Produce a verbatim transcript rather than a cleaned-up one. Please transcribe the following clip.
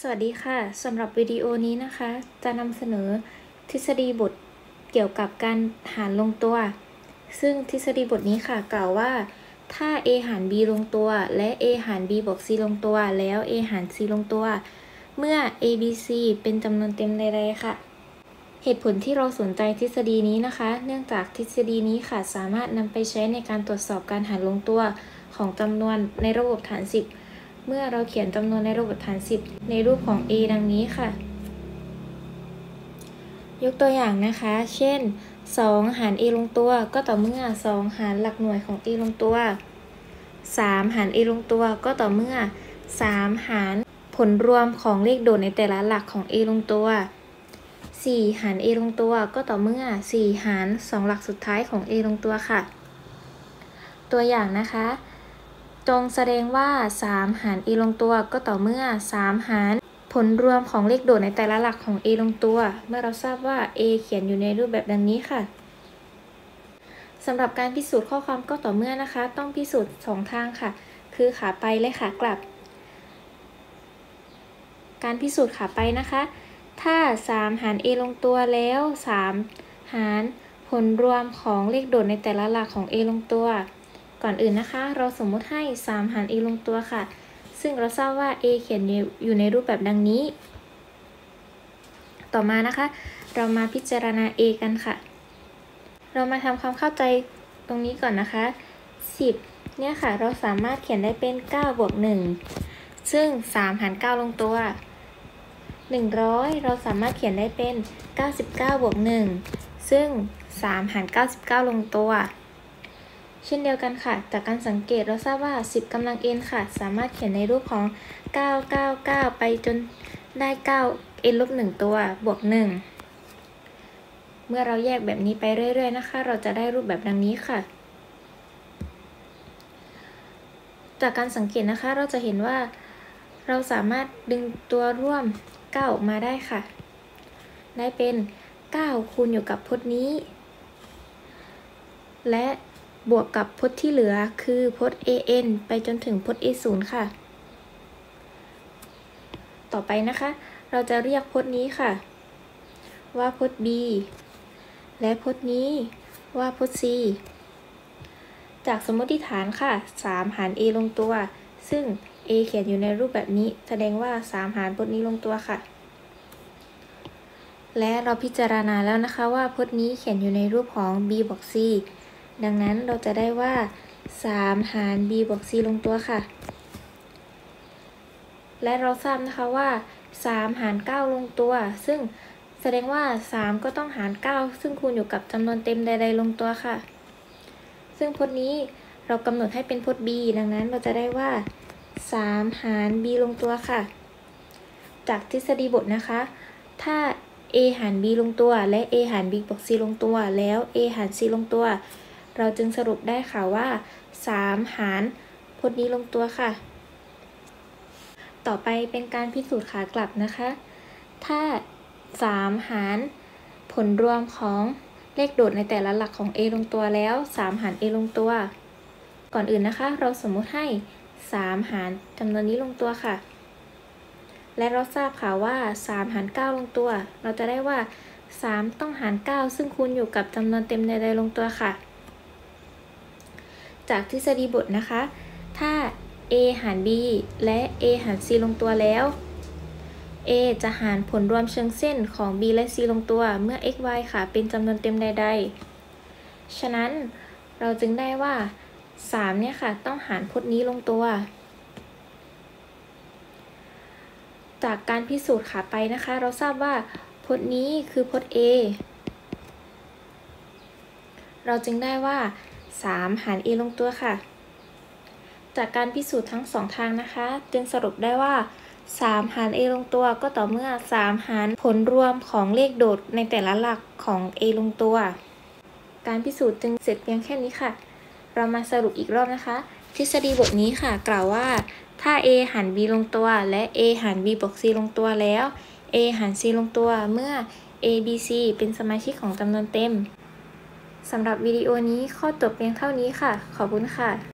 สวัสดีค่ะสำหรับวิดีโอนี้นะคะจะนำเสนอทฤษฎีบทเกี่ยวกับการหารลงตัวซึ่งทฤษฎีบทนี้ค่ะกล่าวว่าถ้า a หาร b ลงตัวและ a หาร b บวก c ลงตัวแล้ว a หาร c ลงตัวเมื่อ a b c เป็นจำนวนเต็มใดๆค่ะเหตุผลที่เราสนใจทฤษฎีนี้นะคะเนื่องจากทฤษฎีนี้ค่ะสามารถนำไปใช้ในการตรวจสอบการหารลงตัวของจำนวนในระบบฐานสิบเมื่อเราเขียนจำนวนในระบบฐานสิบในรูปของ a ดังนี้ค่ะยกตัวอย่างนะคะเช่นสองหาร a ลงตัวก็ต่อเมื่อสองหารหลักหน่วยของ a ลงตัวสามหาร a ลงตัวก็ต่อเมื่อสามหารผลรวมของเลขโดดในแต่ละหลักของ a ลงตัวสี่หาร a ลงตัวก็ต่อเมื่อสี่หารสองหลักสุดท้ายของ a ลงตัวค่ะตัวอย่างนะคะจงแสดงว่าสามหาร a ลงตัวก็ต่อเมื่อสามหารผลรวมของเลขโดดในแต่ละหลักของ a ลงตัวเมื่อเราทราบว่า a เขียนอยู่ในรูปแบบดังนี้ค่ะสำหรับการพิสูจน์ข้อความก็ต่อเมื่อนะคะต้องพิสูจน์สองทางค่ะคือขาไปและขากลับการพิสูจน์ขาไปนะคะถ้าสามหาร a ลงตัวแล้วสามหารผลรวมของเลขโดดในแต่ละหลักของ a ลงตัวก่อนอื่นนะคะเราสมมุติให้สามหาร a ลงตัวค่ะซึ่งเราทราบว่า a เขียนอยู่ในรูปแบบดังนี้ต่อมานะคะเรามาพิจารณา a กันค่ะเรามาทำความเข้าใจตรงนี้ก่อนนะคะสิบเนี่ยค่ะเราสามารถเขียนได้เป็นเก้าบวกหนึ่งซึ่งสามหารเก้าลงตัวหนึ่งร้อยเราสามารถเขียนได้เป็นเก้าสิบเก้าบวกหนึ่งซึ่งสามหารเก้าสิบเก้าลงตัวเช่นเดียวกันค่ะจากการสังเกตเราทราบว่าสิบกำลัง n ค่ะสามารถเขียนในรูปของเก้า เก้า เก้าไปจนได้เก้า n ลบหนึ่งตัวบวกหนึ่งเมื่อเราแยกแบบนี้ไปเรื่อยๆนะคะเราจะได้รูปแบบดังนี้ค่ะจากการสังเกตนะคะเราจะเห็นว่าเราสามารถดึงตัวร่วมเก้าออกมาได้ค่ะได้เป็นเก้าคูณอยู่กับพจน์นี้และบวกกับพจน์ที่เหลือคือพจน์ an ไปจนถึงพจน์ a ศูนย์ค่ะต่อไปนะคะเราจะเรียกพจน์นี้ค่ะว่าพจน์ b และพจน์นี้ว่าพจน์ c จากสมมติฐานค่ะสามหาร a ลงตัวซึ่ง a เขียนอยู่ในรูปแบบนี้แสดงว่าสามหารพจน์นี้ลงตัวค่ะและเราพิจารณาแล้วนะคะว่าพจน์นี้เขียนอยู่ในรูปของ b บวก c ดังนั้นเราจะได้ว่าสามหาร b บวก c ลงตัวค่ะและเราทราบนะคะว่าสามหารเก้าลงตัวซึ่งแสดงว่าสามก็ต้องหารเก้าซึ่งคูณอยู่กับจำนวนเต็มใดๆลงตัวค่ะซึ่งพจน์นี้เรากำหนดให้เป็นพจน์ b ดังนั้นเราจะได้ว่าสามหาร b ลงตัวค่ะจากทฤษฎีบทนะคะถ้า a หาร b ลงตัวและ a หาร b บวก c ลงตัวแล้ว a หาร c ลงตัวเราจึงสรุปได้ค่ะว่าสามหารพจน์นี้ลงตัวค่ะต่อไปเป็นการพิสูจน์ขากลับนะคะถ้าสามหารผลรวมของเลขโดดในแต่ละหลักของ a ลงตัวแล้วสามหาร a ลงตัวก่อนอื่นนะคะเราสมมุติให้สามหารจำนวนนี้ลงตัวค่ะและเราทราบค่ะว่าสามหารเก้าลงตัวเราจะได้ว่าสามต้องหารเก้าซึ่งคูณอยู่กับจำนวนเต็มใดๆลงตัวค่ะจากทฤษฎีบทนะคะถ้า a หาร b และ a หาร c ลงตัวแล้ว a จะหารผลรวมเชิงเส้นของ b และ c ลงตัวเมื่อ x y ค่ะเป็นจำนวนเต็มใดๆฉะนั้นเราจึงได้ว่าสามเนี่ยค่ะต้องหารพจน์นี้ลงตัวจากการพิสูจน์ขาไปนะคะเราทราบว่าพจน์นี้คือพจน์ a เราจึงได้ว่าสามหาร a ลงตัวค่ะจากการพิสูจน์ทั้งสองทางนะคะจึงสรุปได้ว่าสามหาร a ลงตัวก็ต่อเมื่อสามหารผลรวมของเลขโดดในแต่ละหลักของ a ลงตัวการพิสูจน์จึงเสร็จเพียงแค่นี้ค่ะเรามาสรุปอีกรอบนะคะทฤษฎีบทนี้ค่ะกล่าวว่าถ้า a หาร b ลงตัวและ a หาร b บวก c ลงตัวแล้ว a หาร c ลงตัวเมื่อ a b c เป็นสมาชิกของจำนวนเต็มสำหรับวิดีโอนี้ข้อจบเพียงเท่านี้ค่ะขอบคุณค่ะ